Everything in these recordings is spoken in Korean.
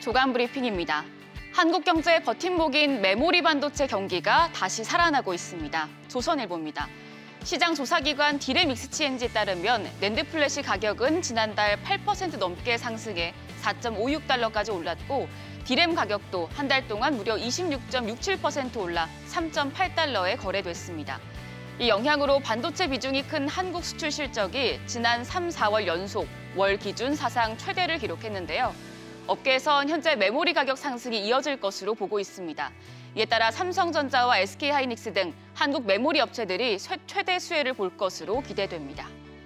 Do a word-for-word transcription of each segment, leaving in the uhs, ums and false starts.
조간 브리핑입니다. 한국 경제의 버팀목인 메모리 반도체 경기가 다시 살아나고 있습니다. 조선일보입니다. 시장 조사기관 디램익스체인지에 따르면 낸드 플래시 가격은 지난달 팔 퍼센트 넘게 상승해 사 점 오육 달러까지 올랐고 디램 가격도 한 달 동안 무려 이십육 점 육칠 퍼센트 올라 삼 점 팔 달러에 거래됐습니다. 이 영향으로 반도체 비중이 큰 한국 수출 실적이 지난 삼, 사월 연속 월 기준 사상 최대를 기록했는데요. 업계에선 현재 메모리 가격 상승이 이어질 것으로 보고 있습니다. 이에 따라 삼성전자와 에스케이하이닉스 등 한국 메모리 업체들이 최대 수혜를 볼 것으로 기대됩니다.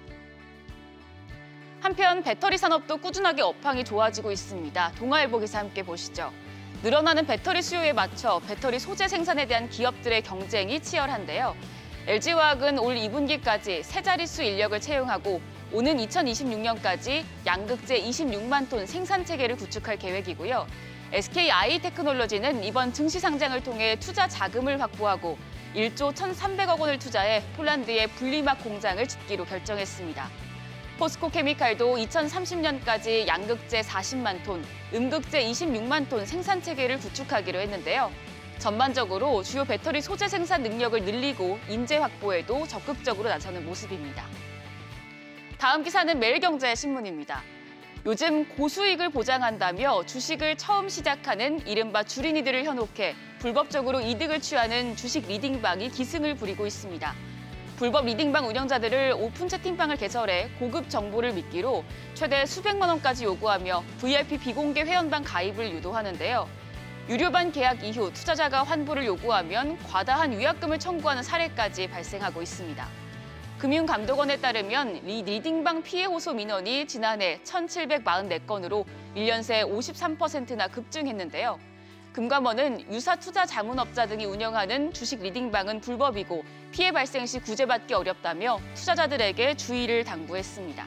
한편 배터리 산업도 꾸준하게 업황이 좋아지고 있습니다. 동아일보 기사 함께 보시죠. 늘어나는 배터리 수요에 맞춰 배터리 소재 생산에 대한 기업들의 경쟁이 치열한데요. 엘지화학은 올 이 분기까지 세 자릿수 인력을 채용하고 오는 이천이십육 년까지 양극재 이십육만 톤 생산 체계를 구축할 계획이고요. 에스케이아이테크놀로지는 이번 증시 상장을 통해 투자 자금을 확보하고 일조 천삼백억 원을 투자해 폴란드의 분리막 공장을 짓기로 결정했습니다. 포스코 케미칼도 이천삼십 년까지 양극재 사십만 톤, 음극재 이십육만 톤 생산 체계를 구축하기로 했는데요. 전반적으로 주요 배터리 소재 생산 능력을 늘리고 인재 확보에도 적극적으로 나서는 모습입니다. 다음 기사는 매일경제신문입니다. 요즘 고수익을 보장한다며 주식을 처음 시작하는 이른바 주린이들을 현혹해 불법적으로 이득을 취하는 주식 리딩방이 기승을 부리고 있습니다. 불법 리딩방 운영자들을 오픈 채팅방을 개설해 고급 정보를 미끼로 최대 수백만 원까지 요구하며 브이아이피 비공개 회원방 가입을 유도하는데요. 유료반 계약 이후 투자자가 환불을 요구하면 과다한 위약금을 청구하는 사례까지 발생하고 있습니다. 금융감독원에 따르면 이 리딩방 피해 호소 민원이 지난해 천칠백사십사 건으로 일 년 새 오십삼 퍼센트나 급증했는데요. 금감원은 유사 투자 자문업자 등이 운영하는 주식 리딩방은 불법이고 피해 발생 시 구제받기 어렵다며 투자자들에게 주의를 당부했습니다.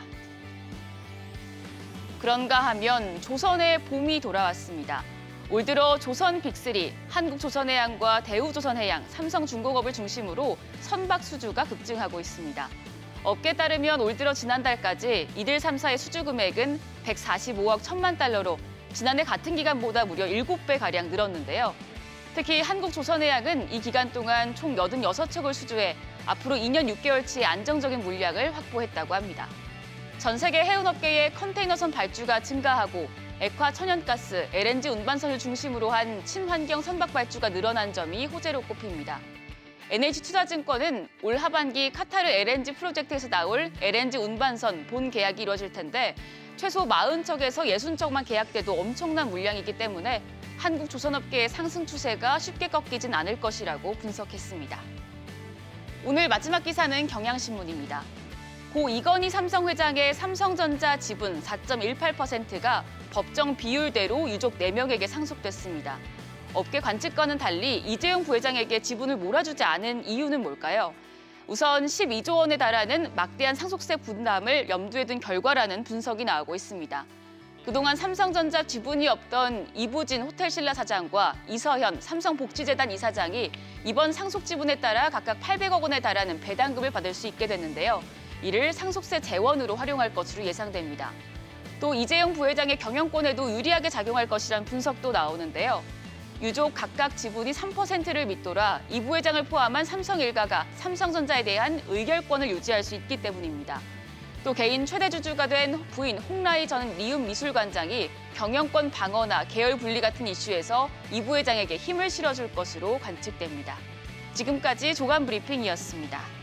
그런가 하면 조선의 봄이 돌아왔습니다. 올 들어 조선 빅쓰리, 한국조선해양과 대우조선해양, 삼성중공업을 중심으로 선박 수주가 급증하고 있습니다. 업계에 따르면 올 들어 지난달까지 이들 삼 사의 수주 금액은 백사십오억 천만 달러로 지난해 같은 기간보다 무려 일곱 배가량 늘었는데요. 특히 한국조선해양은 이 기간 동안 총 여든여섯 척을 수주해 앞으로 이 년 육 개월치의 안정적인 물량을 확보했다고 합니다. 전 세계 해운업계의 컨테이너선 발주가 증가하고 액화 천연가스, 엘엔지 운반선을 중심으로 한 친환경 선박 발주가 늘어난 점이 호재로 꼽힙니다. 엔에이치투자증권은 올 하반기 카타르 엘엔지 프로젝트에서 나올 엘엔지 운반선 본 계약이 이루어질 텐데 최소 사십 척에서 육십 척만 계약돼도 엄청난 물량이기 때문에 한국 조선업계의 상승 추세가 쉽게 꺾이진 않을 것이라고 분석했습니다. 오늘 마지막 기사는 경향신문입니다. 고 이건희 삼성 회장의 삼성전자 지분 사 점 일팔 퍼센트가 법정 비율대로 유족 네 명에게 상속됐습니다. 업계 관측과는 달리 이재용 부회장에게 지분을 몰아주지 않은 이유는 뭘까요? 우선 십이조 원에 달하는 막대한 상속세 분담을 염두에 둔 결과라는 분석이 나오고 있습니다. 그동안 삼성전자 지분이 없던 이부진 호텔신라 사장과 이서현 삼성복지재단 이사장이 이번 상속 지분에 따라 각각 팔백억 원에 달하는 배당금을 받을 수 있게 됐는데요. 이를 상속세 재원으로 활용할 것으로 예상됩니다. 또 이재용 부회장의 경영권에도 유리하게 작용할 것이란 분석도 나오는데요. 유족 각각 지분이 삼 퍼센트를 밑돌아 이 부회장을 포함한 삼성 일가가 삼성전자에 대한 의결권을 유지할 수 있기 때문입니다. 또 개인 최대 주주가 된 부인 홍라희 전 리움 미술관장이 경영권 방어나 계열 분리 같은 이슈에서 이 부회장에게 힘을 실어줄 것으로 관측됩니다. 지금까지 조간 브리핑이었습니다.